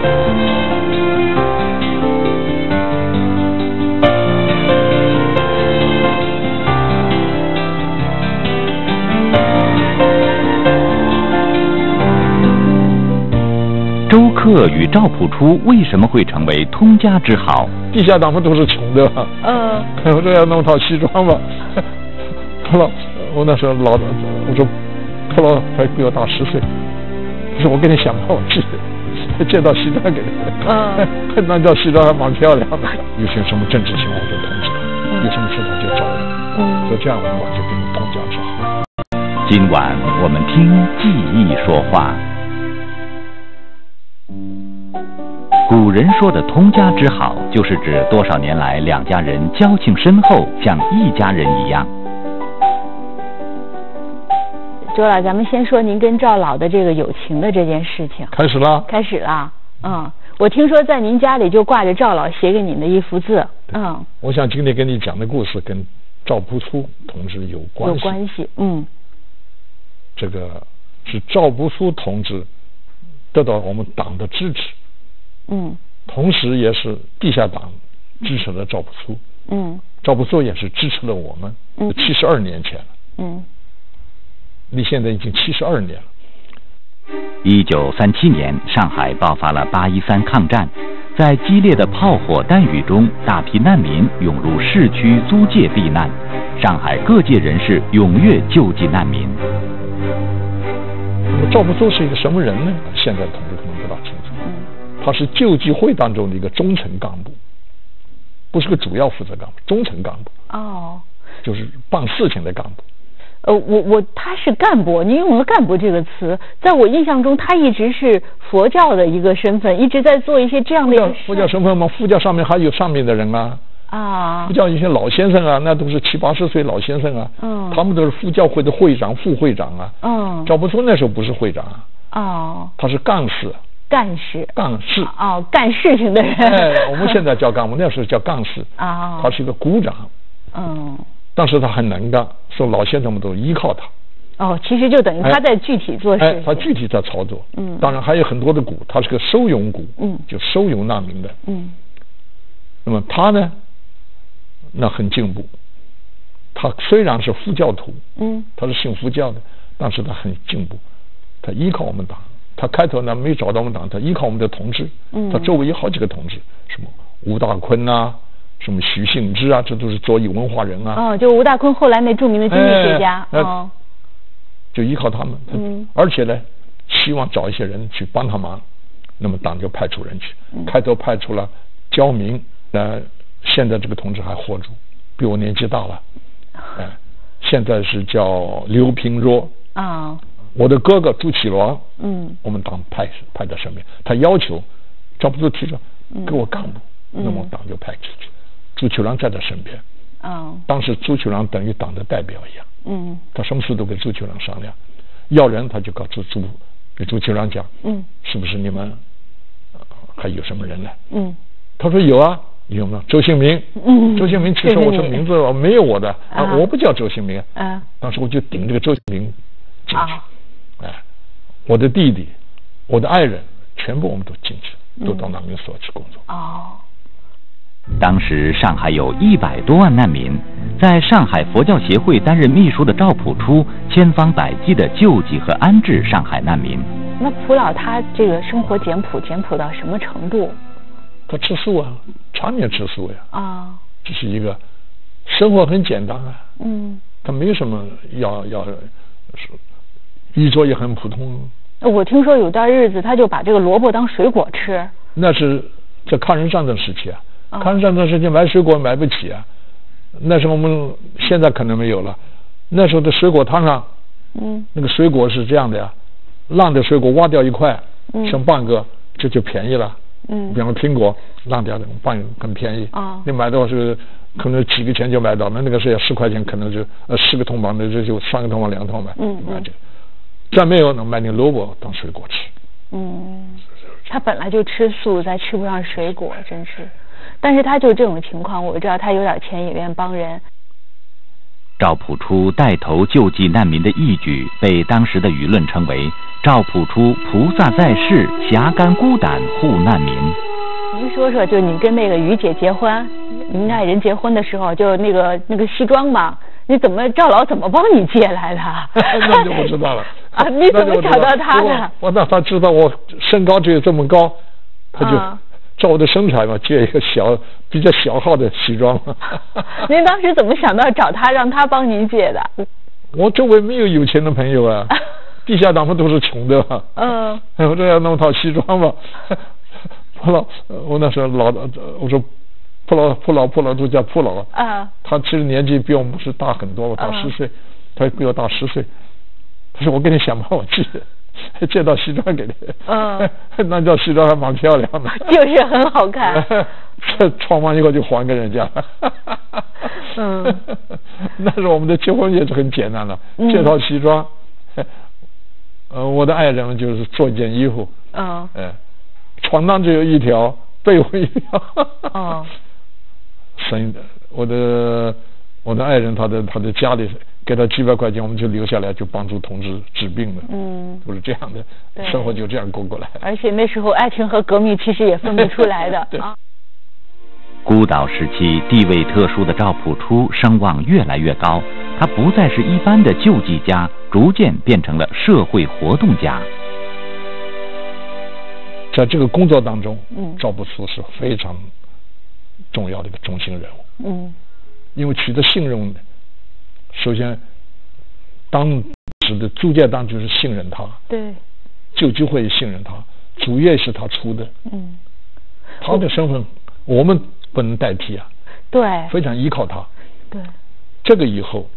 周克与赵朴初为什么会成为通家之好？ 地下党们都是穷的吧？我说要弄套西装吧。他老，我那时候老的，我说他老还比我大10岁，他说我给你想办法去借到西装给他。那套西装还蛮漂亮的。有些什么政治情况我就通知他，有什么事他就找我。就这样我们就变成通家之好。 今晚我们听记忆说话。古人说的通家之好，就是指多少年来两家人交情深厚，像一家人一样。 周老，咱们先说您跟赵老的这个友情的这件事情。 开始了。开始了。我听说在您家里就挂着赵老写给您的一幅字。 我想今天跟你讲的故事跟赵朴初同志有关系。有关系。这个是赵朴初同志得到我们党的支持。同时也是地下党支持了赵朴初。赵朴初也是支持了我们。72年前了。离现在已经72年了。 1937年，上海爆发了8·13抗战，在激烈的炮火弹雨中，大批难民涌入市区租界避难，上海各界人士踊跃救济难民。 那么赵朴初是一个什么人呢？现在同志可能不大清楚。他是救济会当中的一个中层干部，不是个主要负责干部，中层干部。就是办事情的干部。 他是干部，您用了干部这个词，在我印象中，他一直是佛教的一个身份，一直在做一些这样的佛教身份吗？佛教上面还有上面的人啊。佛教一些老先生啊，那都是70、80岁老先生啊。他们都是佛教会的会长、副会长啊。赵朴初那时候不是会长啊。他是干事。干事。干事情的人。我们现在叫干部，那时候叫干事。他是一个股长。当时他很能干，所以老先生们都依靠他。 其实就等于他在具体做事情。 他具体在操作。当然还有很多的股，他是个收容股。就收容难民的。那么他呢，那很进步。他虽然是佛教徒，他是信佛教的，但是他很进步。他依靠我们党。他开头呢没找到我们党，他依靠我们的同志。他周围有好几个同志，什么吴大坤啊，什么徐信之啊，这都是左翼文化人啊。 就吴大坤后来那著名的经济学家。 就依靠他们。而且呢，希望找一些人去帮他忙，那么党就派出人去。开头派出了焦明，现在这个同志还活着，比我年纪大了。现在是叫刘平若。我的哥哥朱启銮，我们党派在身边。他要求赵朴初提出给我干部，那么党就派出去。朱启銮在他身边。当时朱启銮等于党的代表一样。他什么事都跟朱启銮商量，要人他就告诉给朱启銮讲，是不是你们还有什么人来？他说有啊，有没有周幸明？周幸明其实我这名字没有我的我不叫周幸明。当时我就顶这个周幸明进去。我的弟弟，我的爱人，全部我们都进去，都到难民所去工作。 当时上海有100多万难民，在上海佛教协会担任秘书的赵朴初，千方百计的救济和安置上海难民。 那朴老他这个生活简朴到什么程度？ 他吃素啊，常年吃素呀。这是一个生活很简单啊。他没有什么要衣着也很普通。 我听说有段日子他就把这个萝卜当水果吃。 那是在抗日战争时期啊。抗日战争时期买水果买不起啊。那时候我们现在可能没有了。那时候的水果摊上，那个水果是这样的呀，烂的水果挖掉一块，剩半个，这就便宜了。比方说苹果烂掉的半个很便宜。你买到是可能几个钱就买到，那个是要10块钱，可能就10个铜板，那就3个铜板2铜板买这个。再没有能买点萝卜当水果吃。 他本来就吃素，再吃不上水果，真是。但是他就这种情况，我知道他有点钱也愿帮人。 赵朴初带头救济难民的义举，被当时的舆论称为“赵朴初菩萨在世，侠肝孤胆护难民”。 您说说，就你跟那个于姐结婚，您爱人结婚的时候，就那个西装嘛，你怎么赵老怎么帮你借来的？ 那就不知道了啊！你怎么找到他的？ 那他知道我身高只有这么高，他就照我的身材嘛，借一个比较小号的西装。 您当时怎么想到找他，让他帮您借的？ 我周围没有钱的朋友啊，地下党们都是穷的啊。我这要弄套西装吧。我那时候我说铺老都叫铺老啊。他其实年纪比我们不是大很多，大10岁，他比我大10岁。他说我给你想办法借到西装给你。那叫西装还蛮漂亮的， 就是很好看。 这穿完以后就还给人家。那时候我们的结婚也是很简单的，借套西装。我的爱人就是做一件衣服。床单只有一条，被窝一条。省我的爱人他的家里给他几百块钱，我们就留下来就帮助同志治病了。都是这样的，生活就这样过来。 而且那时候爱情和革命其实也分不出来的。 孤岛时期地位特殊的赵朴初声望越来越高，他不再是一般的救济家，逐渐变成了社会活动家。 在这个工作当中，赵朴初是非常重要的一个中心人物。因为取得信任，首先当时的租界党就是信任他，对，救济会信任他，主业是他出的。他的身份我们不能代替啊。对，非常依靠他。对，这个以后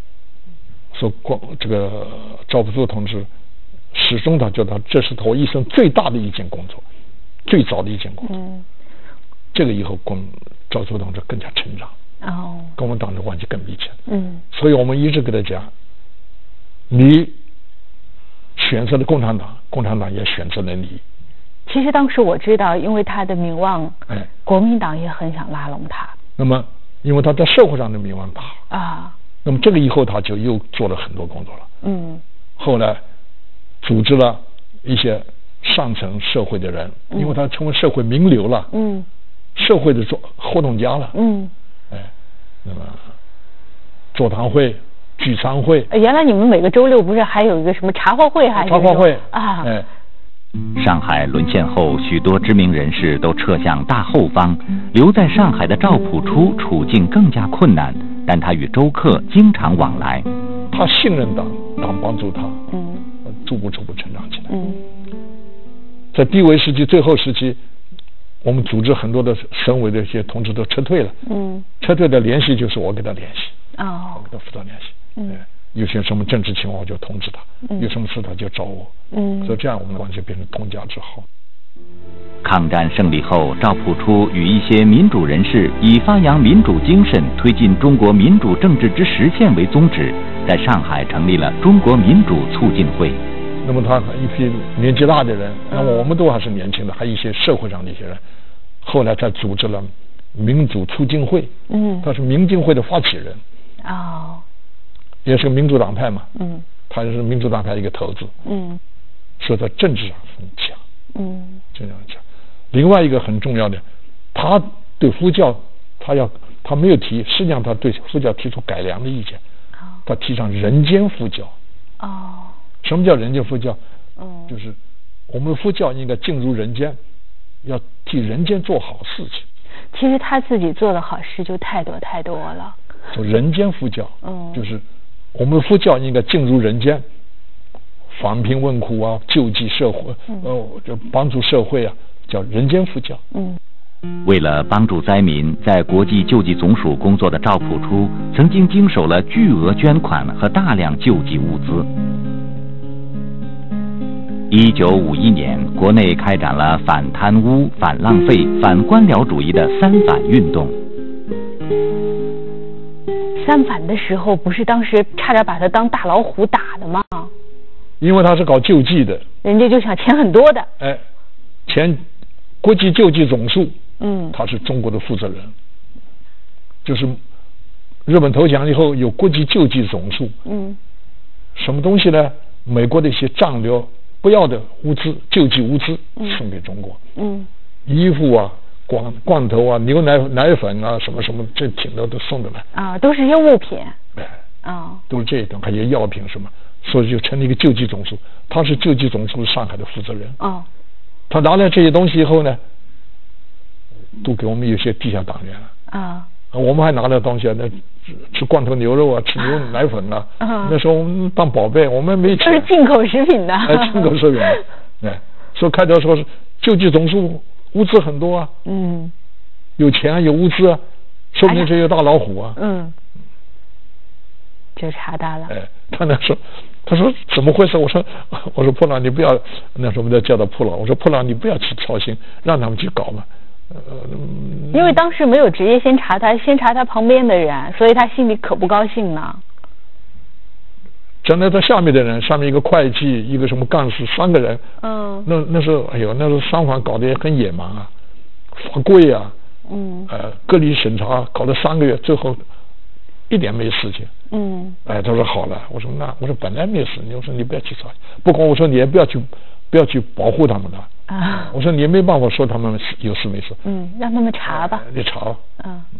这个赵朴初同志始终他觉得这是他一生最大的一件工作，最早的一件工作。这个以后赵朴初同志更加成长，跟我们党的关系更密切。所以我们一直给他讲，你选择了共产党，共产党也选择了你。 其实当时我知道，因为他的名望，国民党也很想拉拢他。 那么因为他在社会上的名望大那么这个以后他就又做了很多工作了。后来组织了一些上层社会的人，因为他成为社会名流了，社会的活动家了。那么座谈会、聚餐会。 原来你们每个周六不是还有一个什么茶话会？还是茶话会上海沦陷后，许多知名人士都撤向大后方，留在上海的赵朴初处境更加困难，但他与周克经常往来。 他信任党帮助他，逐步成长起来。在帝维时期最后时期，我们组织很多的省委的一些同志都撤退了。撤退的联系就是我给他联系，我给他负责联系。有些什么政治情况我就通知他，有什么事他就找我。所以这样我们的关系变成同家之好。 抗战胜利后，赵朴初与一些民主人士以发扬民主精神、推进中国民主政治之实现为宗旨，在上海成立了中国民主促进会。 那么他一批年纪大的人，那么我们都还是年轻的，还有一些社会上的一些人，后来才组织了民主促进会。他是民进会的发起人。也是个民主党派嘛。他是民主党派一个头子。所以在政治上很强。政治上很强。另外一个很重要的，他对佛教他没有提，实际上他对佛教提出改良的意见。他提倡人间佛教。什么叫人间佛教？就是我们佛教应该进入人间，要替人间做好事情。 其实他自己做的好事就太多太多了。 就人间佛教，就是我们佛教应该进入人间，防贫问苦啊，救济社会，就帮助社会啊，叫人间佛教。 为了帮助灾民，在国际救济总署工作的赵朴初曾经经手了巨额捐款和大量救济物资。1951年，国内开展了反贪污、反浪费、反官僚主义的三反运动。 三反的时候，不是当时差点把他当大老虎打的吗？ 因为他是搞救济的， 人家就想钱很多的。 国际救济总署，他是中国的负责人，就是日本投降以后有国际救济总数，什么东西呢？美国的一些战略不要的物资，救济物资送给中国，衣服啊、罐头啊、牛奶粉啊，什么什么，这挺多都送的来啊，都是些物品， 都是这一种，还有药品什么，所以就成立一个救济总署，他是救济总署上海的负责人，他拿来这些东西以后呢，都给我们有些地下党员了我们还拿了东西那吃罐头牛肉啊，吃牛奶粉啊，那时候我们当宝贝，我们没钱， 都是进口食品的， 进口食品的，所以开头说是救济总署物资很多啊，有钱啊，有物资啊，说明这有大老虎啊， 就查他了。 他说怎么回事？我说普朗你不要，那时候我们就叫他普朗，我说普朗你不要去操心，让他们去搞嘛。 因为当时没有直接先查他旁边的人，所以他心里可不高兴呢。 站在他下面的人，上面一个会计，一个什么干事，3个人。那时候那时候商贩搞得也很野蛮啊，罚跪啊，隔离审查搞了3个月，最后一点没事情。他说好了，我说本来没事，我说你不要去操心，不过我说你也不要去保护他们了。我说你也没办法说他们有事没事。 让他们查吧。 你查吧。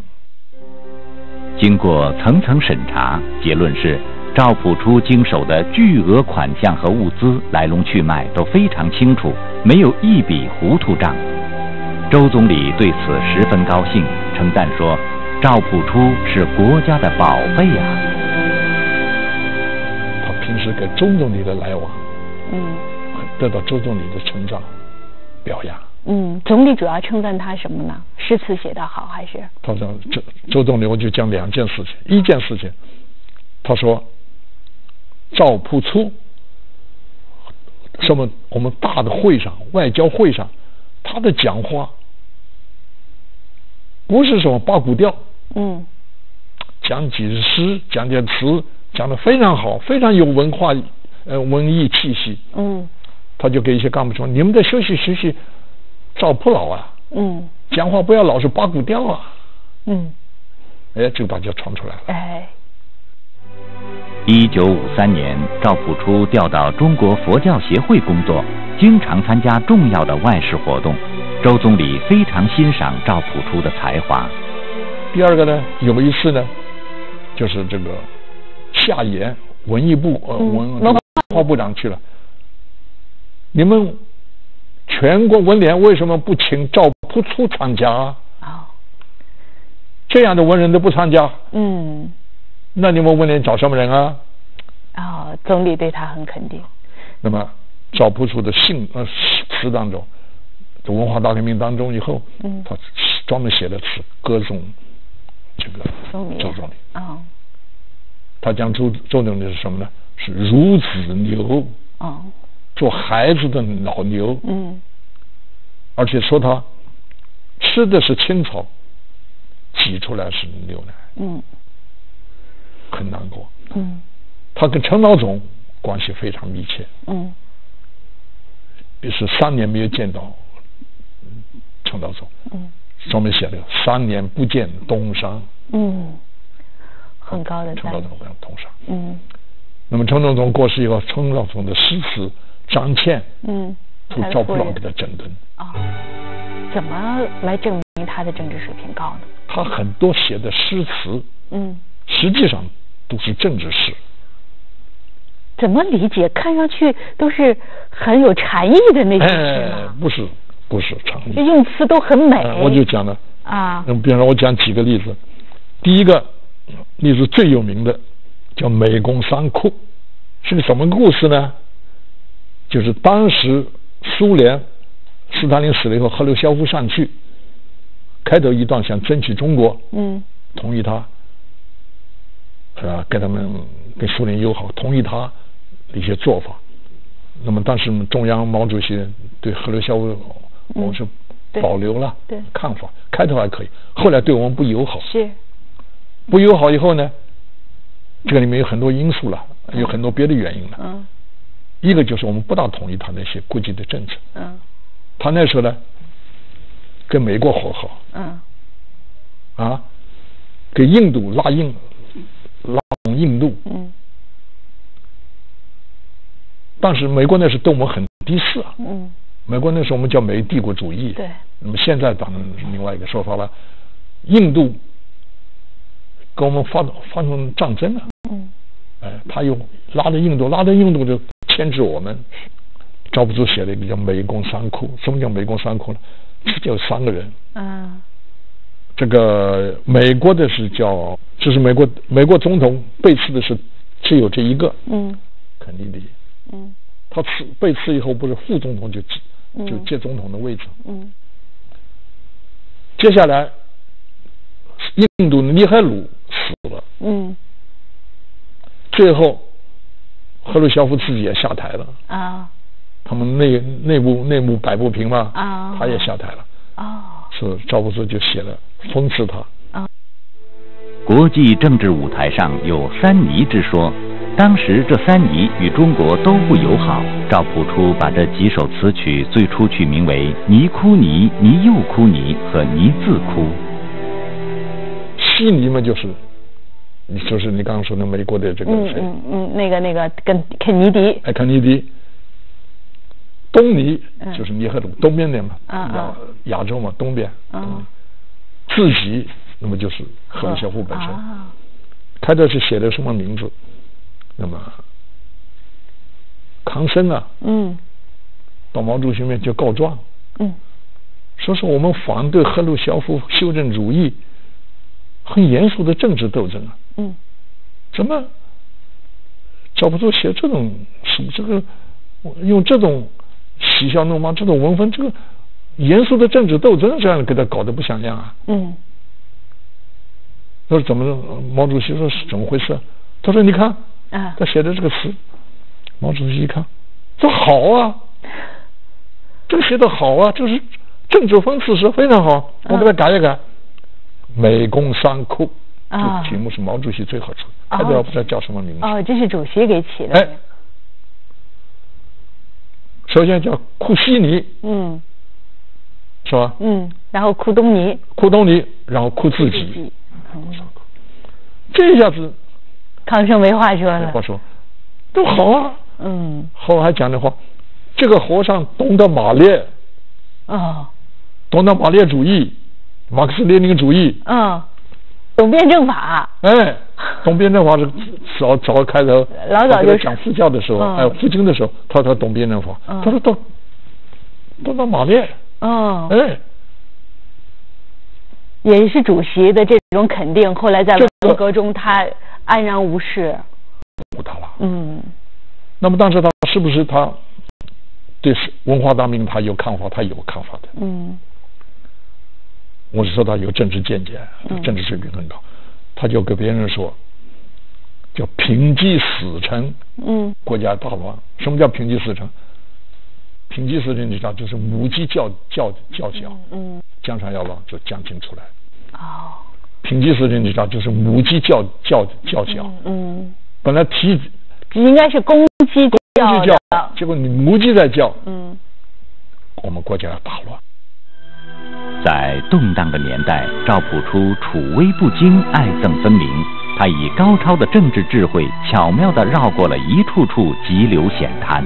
经过层层审查，结论是赵朴初经手的巨额款项和物资来龙去脉都非常清楚，没有一笔糊涂账。周总理对此十分高兴，称赞说赵朴初是国家的宝贝啊。 他平时跟周总理的来往，得到周总理的称赞表扬。 总理主要称赞他什么呢？诗词写得好还是？ 他说周总理，我就讲2件事情。一件事情，他说赵朴初什么我们大的会上，外交会上，他的讲话不是什么八股调，讲几诗，讲点词，讲得非常好，非常有文化文艺气息。他就给一些干部说，你们得学习赵朴老啊，讲话不要老是八股调啊。这个大家传出来了。 1953年，赵朴初调到中国佛教协会工作，经常参加重要的外事活动。周总理非常欣赏赵朴初的才华。 第二个呢，有一次呢，就是这个夏衍文艺部文化部长去了，你们全国文联为什么不请赵朴初参加啊？这样的文人都不参加。那你们文联找什么人啊？ 总理对他很肯定。 那么赵朴初的词当中，在文化大革命当中以后，他专门写的词歌颂这个周总理。他讲周总理是什么呢？是孺子牛，做孩子的老牛。而且说他吃的是青草，挤出来是牛奶。很难过。他跟陈老总关系非常密切。也是3年没有见到陈老总。上面写的3年不见东山。 很高的陈老总跟东山。那么陈老总过世以后，陈老总的诗词张倩，从赵朴老给他整顿。 怎么来证明他的政治水平高呢？ 他很多写的诗词，实际上都是政治诗。 怎么理解？看上去都是很有禅意的那些诗吗？ 不是禅意， 用词都很美。 我就讲了比方说我讲几个例子。第一个例子最有名的叫美工三库，是个什么故事呢？就是当时苏联斯大林死了以后，赫鲁晓夫上去，开头一段想争取中国，同意他，跟他们跟苏联友好，同意他的一些做法。那么当时中央毛主席对赫鲁晓夫我是保留了看法，开头还可以，后来对我们不友好。不友好以后呢，这个里面有很多因素了，有很多别的原因了。一个就是我们不大同意他那些国际的政策。他那时候呢，跟美国和好。给印度拉拢印度。当时美国那是对我们很敌视啊。美国那时候我们叫美帝国主义。 对。 那么现在当然是另外一个说法了。印度跟我们发动战争了。他又拉着印度就牵制我们。赵朴初写了一个叫《美共三库》。什么叫美共三库呢？就有3个人。这个美国的是叫，就是美国总统被刺的是只有这一个。肯尼迪。他被刺以后，不是副总统就接总统的位置。接下来，印度的尼赫鲁死了。最后，赫鲁晓夫自己也下台了。他们内部摆不平嘛。他也下台了。所以赵朴初就写了讽刺他。 国际政治舞台上有三尼之说，当时这三尼与中国都不友好。赵朴初把这几首词曲最初取名为《尼哭尼》《尼又哭尼》和《尼自哭》。 西尼嘛，就是你刚刚说的美国的这个谁？ 那个跟肯尼迪。 肯尼迪。东尼就是尼赫鲁，东边的嘛，亚洲嘛，东边。自己那么就是赫鲁晓夫本身。开头是写的什么名字？那么康生啊，到毛主席面就告状，说是我们反对赫鲁晓夫修正主义，很严肃的政治斗争啊。怎么赵朴初写这种这个用这种嬉笑怒骂这种文风，这个严肃的政治斗争，这样给他搞得不像样啊。他说怎么？毛主席说是怎么回事？他说你看，他写的这个词，毛主席一看，这好啊，这写的好啊，这是政治讽刺是非常好，我给他改一改，美共三库。这个题目是毛主席最好出的，他都不知道叫什么名字。 这是主席给起的。 首先叫库西尼，是吧？ 然后库东尼，然后库自己。这一下子， 康生没话说了。 话说，都好啊。后来还讲的话，这个和尚懂得马列，懂得马列主义、马克思列宁主义， 懂辩证法。 懂辩证法是早开头， 老早就讲佛教的时候，还有佛经的时候，他懂辩证法。他说懂到马列。 也是主席的这种肯定，后来在文革中他安然无事。 不他了。那么当时他是不是他对文化大革命他有看法？他有看法的。我是说他有政治见解，政治水平很高。他就跟别人说，叫平击死城。国家大乱。什么叫平击死城？平击死城，你知道，就是母鸡叫小。江山要乱，就江青出来。平击死城，你知道，就是母鸡叫小。本来应该是公鸡叫， 结果你母鸡在叫。我们国家要大乱。 在动荡的年代，赵朴初处微不惊，爱憎分明。他以高超的政治智慧，巧妙地绕过了一处处急流险滩。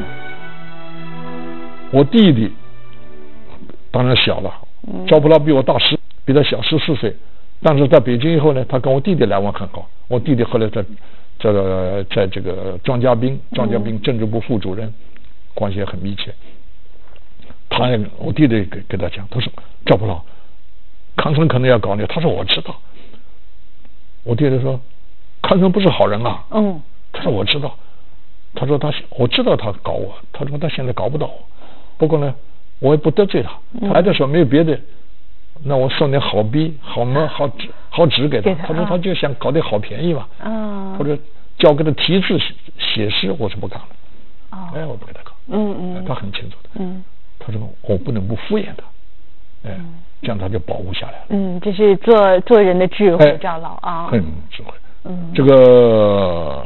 我弟弟当然小了，赵朴初比我大比他小14岁，但是在北京以后呢，他跟我弟弟来往很好。我弟弟后来在这个庄家斌政治部副主任，关系也很密切。我弟弟给他讲，他说赵朴初，康生可能要搞你。他说我知道。我弟弟说，康生不是好人啊。他说我知道。他说我知道他搞我。他说他现在搞不到我。不过呢，我也不得罪他。他来的时候没有别的，那我送点好笔、好纸给他。他说他就想搞点好便宜嘛。或者教给他题字写诗，我是不干了。我不给他搞。他很清楚的。他说我不能不敷衍他。这样他就保护下来了。 这是做人的智慧，赵老啊。 很智慧。这个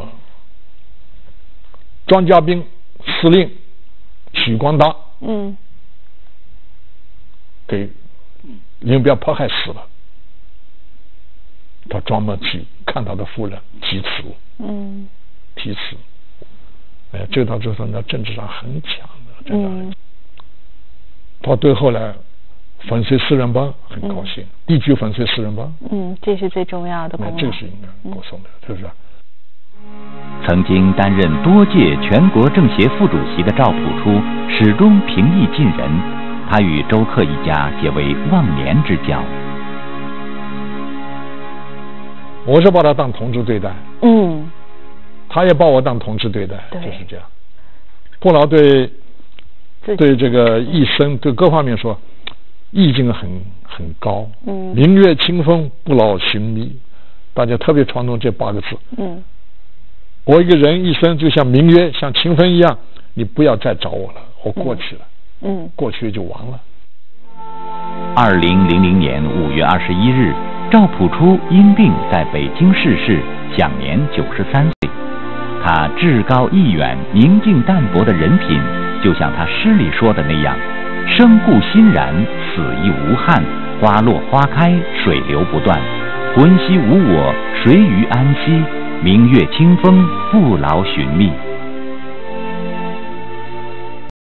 庄家斌司令许光达。给林彪迫害死了。他专门去看看他的夫人题词，题词。哎呀，这套就是在政治上很强的，真的。到最后来粉碎四人帮，很高兴，一举粉碎四人帮。 这是最重要的功劳。 这是应该歌颂的，是不是？ 曾经担任多届全国政协副主席的赵朴初，始终平易近人。他与周克一家结为忘年之交。 我是把他当同志对待，他也把我当同志对待，就是这样。不劳对这个一生对各方面说，意境很高。明月清风，不劳寻觅，大家特别传统这8个字。我一个人一生就像明月，像清风一样，你不要再找我了，我过去了。过去就完了。 2000年5月21日，赵朴初因病在北京逝世，享年93岁。他至高意远、宁静淡泊的人品，就像他诗里说的那样：生固欣然，死亦无憾，花落花开，水流不断，魂兮无我，谁于安息？明月清风，不劳寻觅。